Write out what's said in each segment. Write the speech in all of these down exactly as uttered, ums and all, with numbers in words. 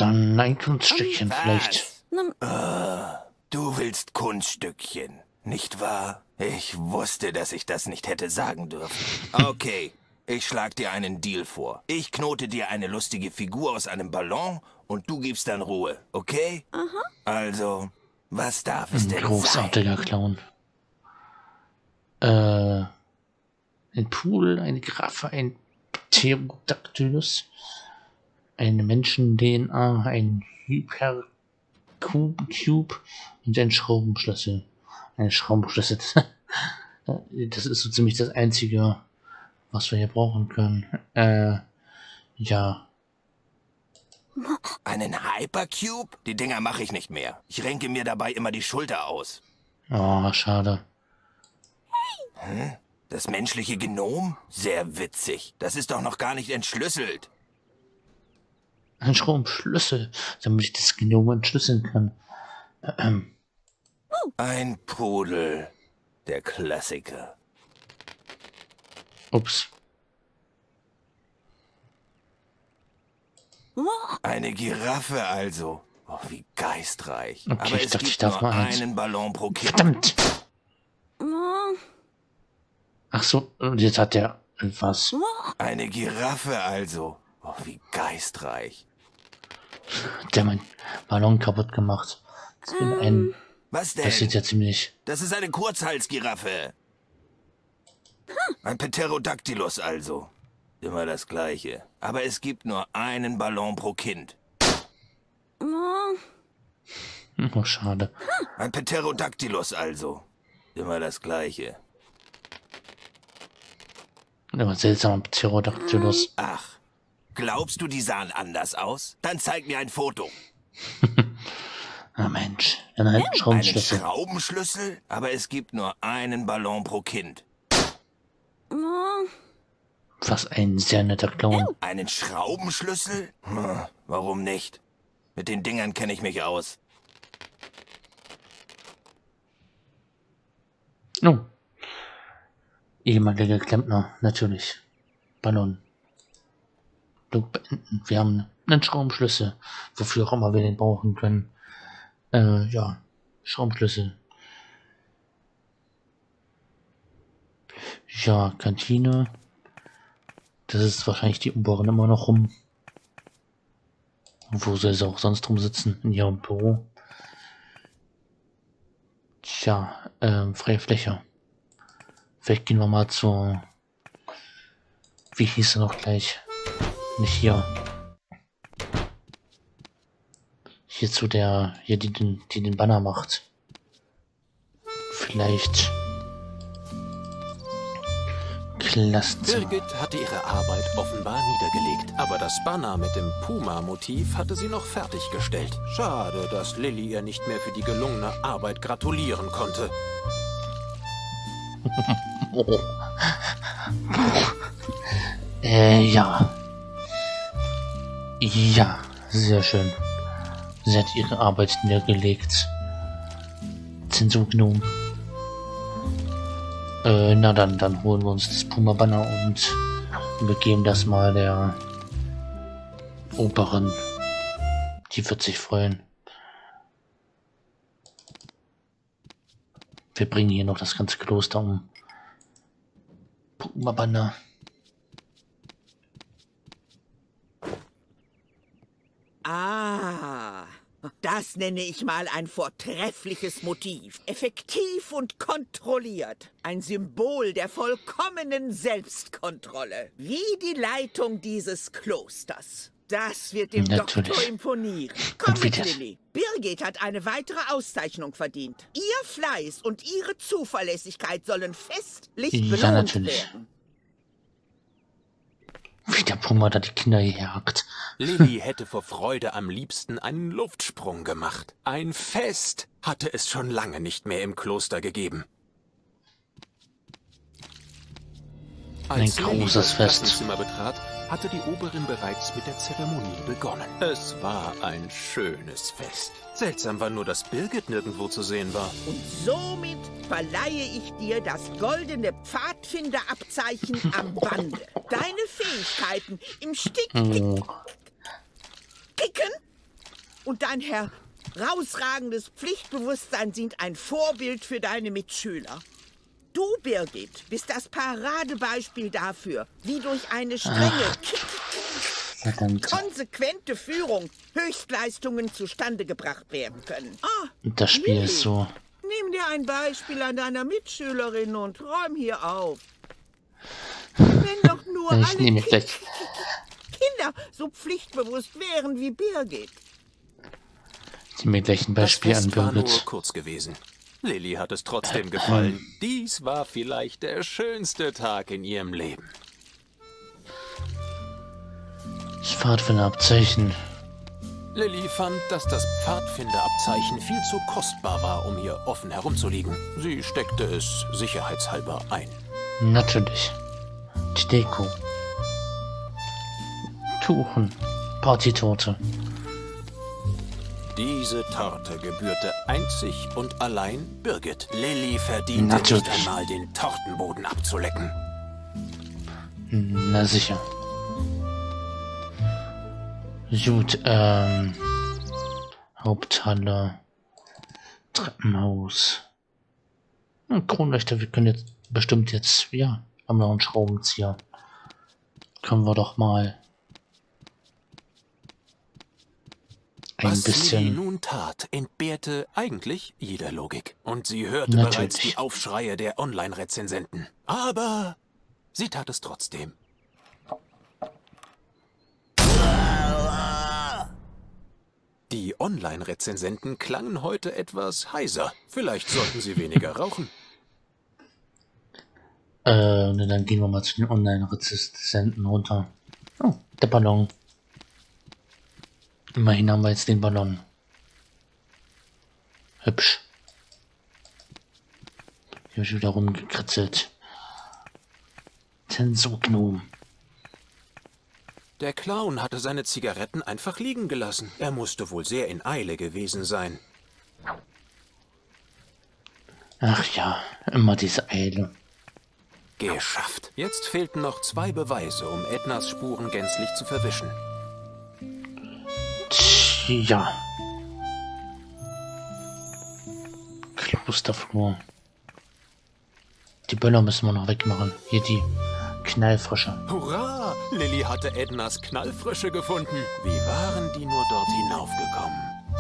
Dann ein Kunststückchen vielleicht. Uh, du willst Kunststückchen, nicht wahr? Ich wusste, dass ich das nicht hätte sagen dürfen. Okay, ich schlag dir einen Deal vor. Ich knote dir eine lustige Figur aus einem Ballon und du gibst dann Ruhe, okay? Aha. Also, was darf es Ein denn großartiger sein? Clown. Äh, ein Pudel, eine Giraffe, ein Pterodactylus, eine Menschen-D N A, ein Hypercube und ein Schraubenschlüssel. Ein Schraubenschlüssel. Das ist so ziemlich das Einzige, was wir hier brauchen können. Äh, ja. Einen Hypercube? Die Dinger mache ich nicht mehr. Ich renke mir dabei immer die Schulter aus. Oh, schade. Hm? Das menschliche Genom? Sehr witzig. Das ist doch noch gar nicht entschlüsselt. Ein Schraubenschlüssel, damit ich das Genom entschlüsseln kann. Ähm. Ein Pudel. Der Klassiker. Ups. Eine Giraffe also. Oh, wie geistreich. Okay, Aber ich es dachte, ich gibt darf nur mal eins. einen Ballon pro Kind. Verdammt! Ach so, und jetzt hat der was. Eine Giraffe also. Oh, wie geistreich. Der mein Ballon kaputt gemacht. Das, bin ein, Was denn? das sieht ja ziemlich. Das ist eine Kurzhalsgiraffe. Ein Pterodactylus also. Immer das Gleiche. Aber es gibt nur einen Ballon pro Kind. Oh, schade. Ein Pterodactylus also. Immer das Gleiche. Aber seltsamer Pterodactylus. Ach, glaubst du, die sahen anders aus? Dann zeig mir ein Foto. Ah, Mensch. Dann halt einen Einen Schraubenschlüssel. Schraubenschlüssel? Aber es gibt nur einen Ballon pro Kind. Was ein sehr netter Clown. Einen Schraubenschlüssel? Hm, warum nicht? Mit den Dingern kenne ich mich aus. Oh. Ehemaliger Klempner, natürlich. Ballon. Flug beenden. Wir haben einen Schraubenschlüssel. Wofür auch immer wir den brauchen können. Äh, ja. Schraubenschlüssel. Ja, Kantine. Das ist wahrscheinlich die Umbauen immer noch rum. Wo soll sie auch sonst rumsitzen? In ihrem Büro. Tja, ähm, freie Fläche. Vielleicht gehen wir mal zur... Wie hieß er noch gleich? Nicht hier. Hier zu der... Hier, die den, die den Banner macht. Vielleicht... Klassenzimmer. Birgit hatte ihre Arbeit offenbar niedergelegt. Aber das Banner mit dem Puma-Motiv hatte sie noch fertiggestellt. Schade, dass Lilly ihr nicht mehr für die gelungene Arbeit gratulieren konnte. Oh. Äh, ja. Ja, sehr schön. Sie hat ihre Arbeit niedergelegt. Zensurgnom. Äh, na dann, dann holen wir uns das Puma-Banner und wir geben das mal der Operin. Die wird sich freuen. Wir bringen hier noch das ganze Kloster um. Puma-Banner. Ah, das nenne ich mal ein vortreffliches Motiv. Effektiv und kontrolliert. Ein Symbol der vollkommenen Selbstkontrolle. Wie die Leitung dieses Klosters. Das wird dem Natürlich. Doktor imponieren. Komm Und wie mit, das- Lilly. Birgit hat eine weitere Auszeichnung verdient. Ihr Fleiß und ihre Zuverlässigkeit sollen festlich Ja, belohnt natürlich. werden. Wie der Puma da die Kinder jagt. Lilly hätte vor Freude am liebsten einen Luftsprung gemacht. Ein Fest hatte es schon lange nicht mehr im Kloster gegeben. Als Ein Lilly großes das Fest. Klassenzimmer betrat, hatte die Oberin bereits mit der Zeremonie begonnen. Es war ein schönes Fest. Seltsam war nur, dass Birgit nirgendwo zu sehen war. Und somit verleihe ich dir das goldene Pfadfinderabzeichen am Bande. Deine Fähigkeiten im Stick Oh. Kicken und dein herausragendes Pflichtbewusstsein sind ein Vorbild für deine Mitschüler. Du, Birgit, bist das Paradebeispiel dafür, wie durch eine strenge, Verdammt. konsequente Führung Höchstleistungen zustande gebracht werden können. Ah, Das Spiel Lilli, ist so. nimm dir ein Beispiel an deiner Mitschülerin und räum hier auf. Wenn doch nur Ich alle nehme Ki gleich. Kinder so pflichtbewusst wären wie Birgit. Ich nehme gleich ein Das Beispiel an Fest war nur Birgit. kurz gewesen. Lilli hat es trotzdem gefallen. Dies war vielleicht der schönste Tag in ihrem Leben. Das Pfadfinderabzeichen. Lilli fand, dass das Pfadfinderabzeichen viel zu kostbar war, um hier offen herumzuliegen. Sie steckte es sicherheitshalber ein. Natürlich. Die Deko. Tuchen. Partytorte. Diese Torte gebührte einzig und allein Birgit. Lilli verdiente Natürlich. nicht einmal, den Tortenboden abzulecken. Na sicher. Gut, ähm. Haupthalle. Treppenhaus. Hm, Kronleuchter, wir können jetzt bestimmt jetzt, ja, haben wir noch einen Schraubenzieher. Können wir doch mal ein Was Lilli bisschen. nun tat, entbehrte eigentlich jeder Logik. Und sie hörte Natürlich. bereits die Aufschreie der Online-Rezensenten. Aber sie tat es trotzdem. Die Online-Rezensenten klangen heute etwas heiser. Vielleicht sollten sie weniger rauchen. Äh, ne, dann gehen wir mal zu den Online-Rezensenten runter. Oh, der Ballon. Immerhin haben wir jetzt den Ballon. Hübsch. Hier habe ich wieder rumgekritzelt. Tensorgnom. Der Clown hatte seine Zigaretten einfach liegen gelassen. Er musste wohl sehr in Eile gewesen sein. Ach ja, immer diese Eile. Geschafft. Jetzt fehlten noch zwei Beweise, um Ednas Spuren gänzlich zu verwischen. Tja. Klosterflur. Die Böller müssen wir noch wegmachen. Hier die Knallfrische. Hurra! Lilli hatte Ednas Knallfrische gefunden. Wie waren die nur dort hinaufgekommen?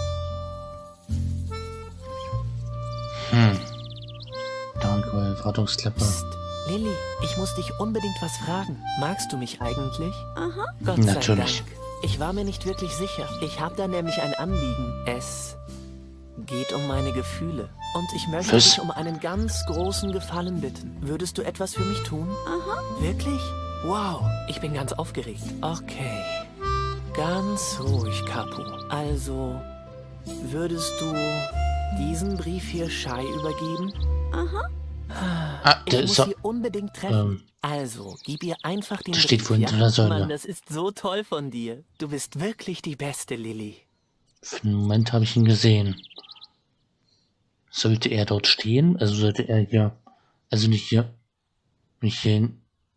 Hm. Danke, Wartungsklappe. Psst, Lilli, ich muss dich unbedingt was fragen. Magst du mich eigentlich? Aha. Gott Natürlich. sei Dank. Ich war mir nicht wirklich sicher. Ich habe da nämlich ein Anliegen. Es geht um meine Gefühle. Und ich möchte Was? dich um einen ganz großen Gefallen bitten. Würdest du etwas für mich tun? Aha. Wirklich? Wow, ich bin ganz aufgeregt. Okay. Ganz ruhig, Capu. Also, würdest du diesen Brief hier Shai übergeben? Aha. Ah, Ich der muss ist so. sie unbedingt treffen. Ähm, Also, gib ihr einfach den der steht Brief, wohl hinter der Säule. Mann, das ist so toll von dir. Du bist wirklich die Beste, Lilli. Für den Moment habe ich ihn gesehen. Sollte er dort stehen? Also sollte er hier. Also nicht hier. Nicht hier hin.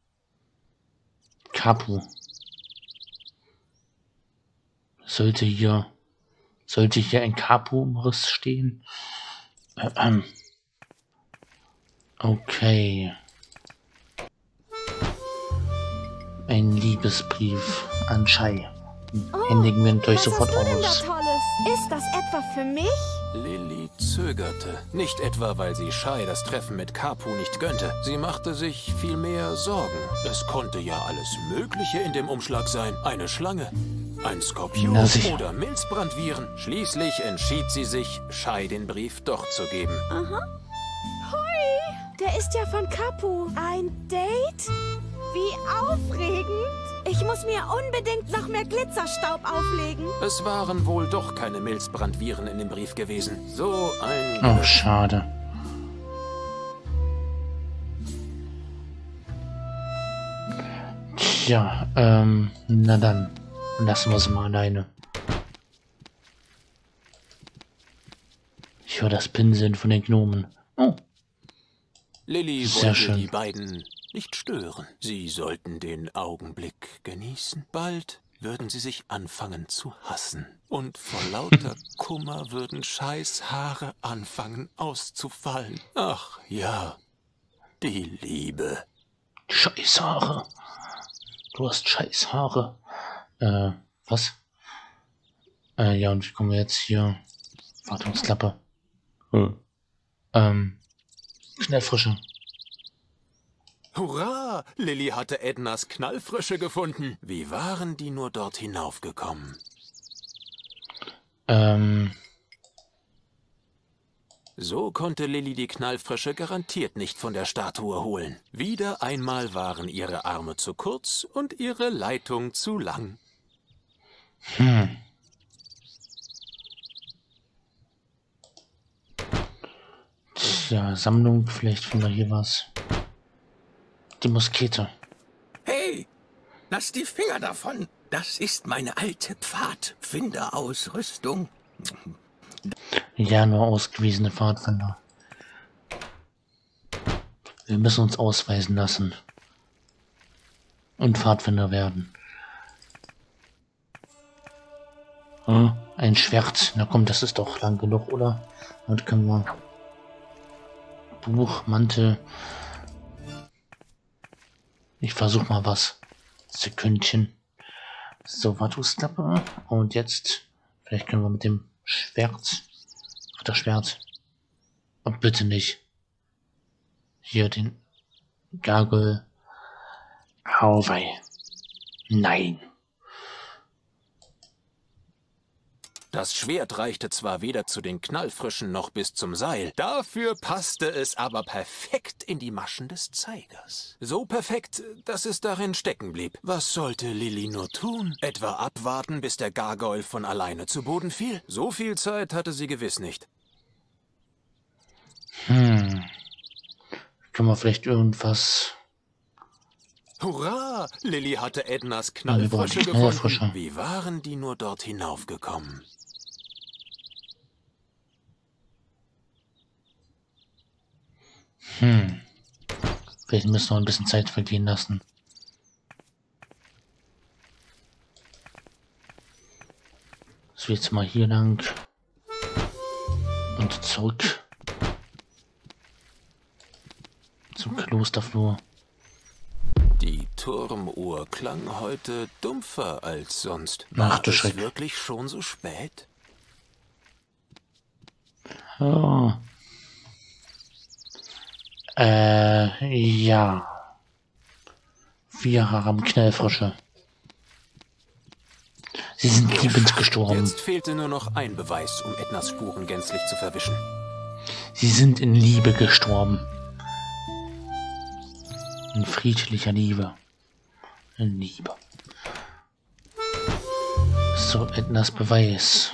Capu. Sollte hier. Sollte hier ein Capu-Umriss stehen? Äh, ähm. Okay. Ein Liebesbrief an Shai. Händigen wir ihn durch Was sofort hast du denn da aus. Tolles? Ist das etwa für mich? Lilli zögerte. Nicht etwa, weil sie Shai das Treffen mit Capu nicht gönnte. Sie machte sich vielmehr Sorgen. Es konnte ja alles Mögliche in dem Umschlag sein. Eine Schlange, ein Skorpion Na sicher. oder Milzbrandviren. Schließlich entschied sie sich, Shai den Brief doch zu geben. Aha. Hui, der ist ja von Capu. Ein Date? Wie aufregend. Ich muss mir unbedingt noch mehr Glitzerstaub auflegen. Es waren wohl doch keine Milzbrandviren in dem Brief gewesen. So ein... Oh, schade. Tja, ähm, na dann. Lassen wir sie mal alleine. Ich höre das Pinseln von den Gnomen. Oh, Lilli Sehr wollte schön. die beiden nicht stören. Sie sollten den Augenblick genießen. Bald würden sie sich anfangen zu hassen. Und vor lauter Kummer würden Shais Haare anfangen auszufallen. Ach ja, die Liebe. Scheiß Haare. Du hast scheiß Haare. Äh, was? Äh, ja, und wie kommen wir jetzt hier? Wartungsklappe. Hm. Ähm, Knallfrische. Hurra! Lilly hatte Ednas Knallfrische gefunden. Wie waren die nur dort hinaufgekommen? Ähm... So konnte Lilly die Knallfrische garantiert nicht von der Statue holen. Wieder einmal waren ihre Arme zu kurz und ihre Leitung zu lang. Hm. Tja, Sammlung, vielleicht finden wir hier was. Die Muskete. Hey, lass die Finger davon. Das ist meine alte Pfadfinderausrüstung. Ja, nur ausgewiesene Pfadfinder. Wir müssen uns ausweisen lassen. Und Pfadfinder werden. Hm, ein Schwert. Na komm, das ist doch lang genug, oder? Und können wir... Buch, Mantel... Ich versuche mal was. Sekündchen. So, Wartungsklappe. Und jetzt... Vielleicht können wir mit dem Schwert... Auf das Schwert. Und bitte nicht. Hier den... Gargoyle. Auwei. Nein. Das Schwert reichte zwar weder zu den Knallfrischen noch bis zum Seil, dafür passte es aber perfekt in die Maschen des Zeigers. So perfekt, dass es darin stecken blieb. Was sollte Lilly nur tun? Etwa abwarten, bis der Gargoyle von alleine zu Boden fiel? So viel Zeit hatte sie gewiss nicht. Hm. Können wir vielleicht irgendwas... Hurra! Lilly hatte Ednas Ja, wir brauchen Knallfrische Knallfrische. gefunden. Wie waren die nur dort hinaufgekommen? Hm. Vielleicht müssen wir ein bisschen Zeit vergehen lassen. So, jetzt mal hier lang. Und zurück. Zum Klosterflur. Die Turmuhr klang heute dumpfer als sonst. Ach War du es Schreck. wirklich schon so spät? Oh. Äh, ja. Wir haben Knallfrische. Sie sind liebend gestorben. Jetzt fehlte nur noch ein Beweis, um Ednas Spuren gänzlich zu verwischen. Sie sind in Liebe gestorben. In friedlicher Liebe. In Liebe. So, Ednas Beweis.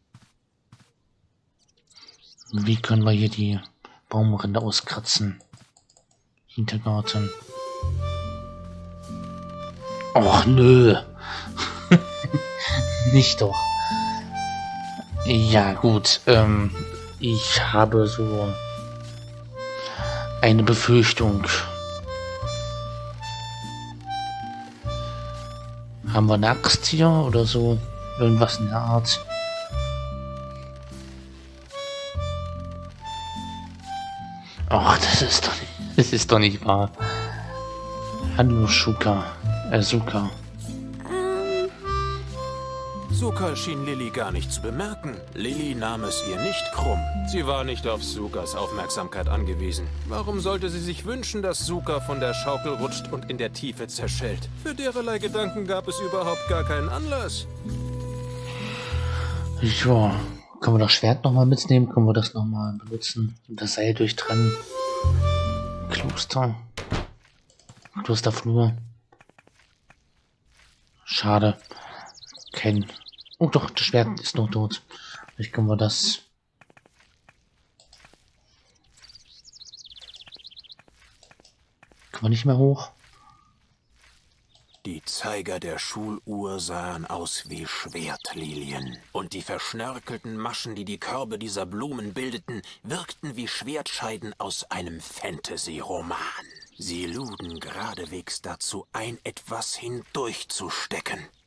Wie können wir hier die Baumrinde auskratzen? Hintergarten. Och, nö. Nicht doch. Ja, gut. Ähm, ich habe so eine Befürchtung. Haben wir eine Axt hier oder so? Irgendwas in der Art. Ach, das ist doch nicht, das ist doch nicht wahr. Hallo, Shuka. Äh, Suka. Ähm, Suka schien Lilly gar nicht zu bemerken. Lilly nahm es ihr nicht krumm. Sie war nicht auf Sukas Aufmerksamkeit angewiesen. Warum sollte sie sich wünschen, dass Suka von der Schaukel rutscht und in der Tiefe zerschellt? Für derlei Gedanken gab es überhaupt gar keinen Anlass. Ja, können wir das Schwert nochmal mitnehmen? Können wir das nochmal benutzen? Und das Seil durchtrennen? Kloster. Klosterflur. Schade. Kein... Oh doch, das Schwert ist noch tot. Vielleicht können wir das... Können wir nicht mehr hoch? Die Zeiger der Schuluhr sahen aus wie Schwertlilien. Und die verschnörkelten Maschen, die die Körbe dieser Blumen bildeten, wirkten wie Schwertscheiden aus einem Fantasy-Roman. Sie luden geradewegs dazu ein, etwas hindurchzustecken.